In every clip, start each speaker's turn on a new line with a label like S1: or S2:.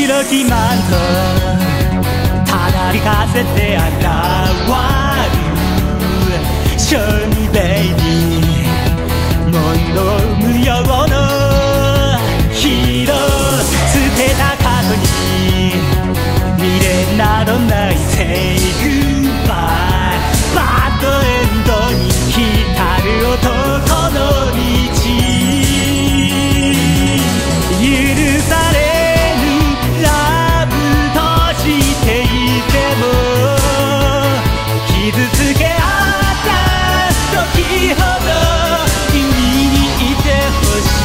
S1: 白きマントただり風で現るショーミベイビーもの無用のヒーロー捨てた過去に未練などないセイグバイバッドエンドに浸る男の道許されぬラブとしていても傷つけ合った時ほど君にいてほし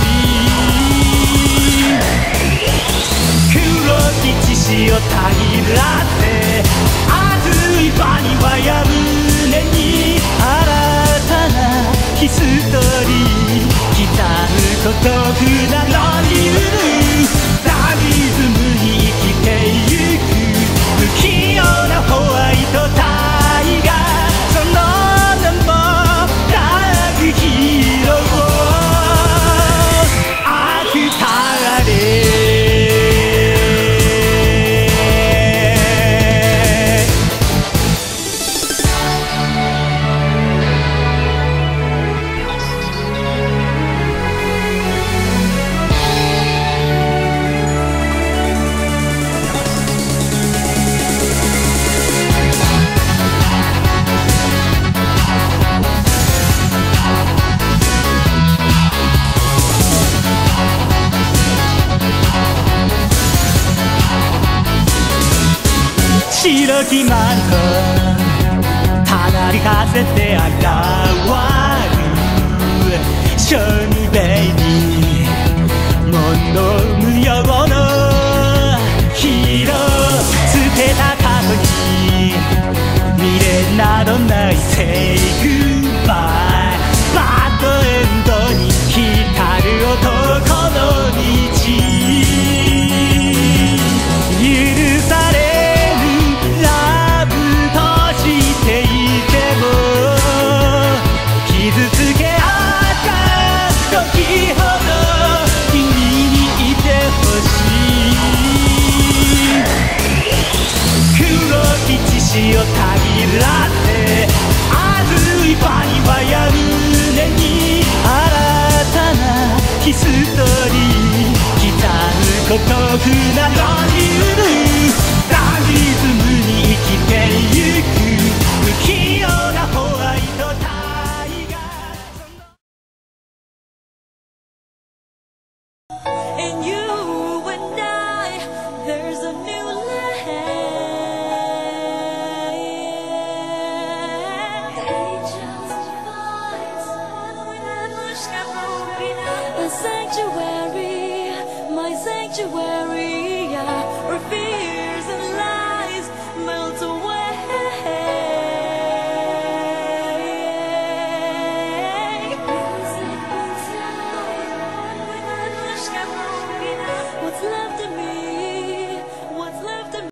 S1: い黒き血潮たぎらって熱い場にはや胸に新たなヒストリー刻む孤独なのにダビズムに生きてゆく不器用なホワイトタイガーその名もダークヒーローアクターレ白きマントただり風で現るショーミベイビーもの無用のヒーロー捨てた過去に未練などないセイグバイバッドエンドに浸る男の道許され傷つけ合った時ほど君にいてほしい黒き血潮たぎらって熱い場にはや胸に新たなヒストリー刻む孤独なのに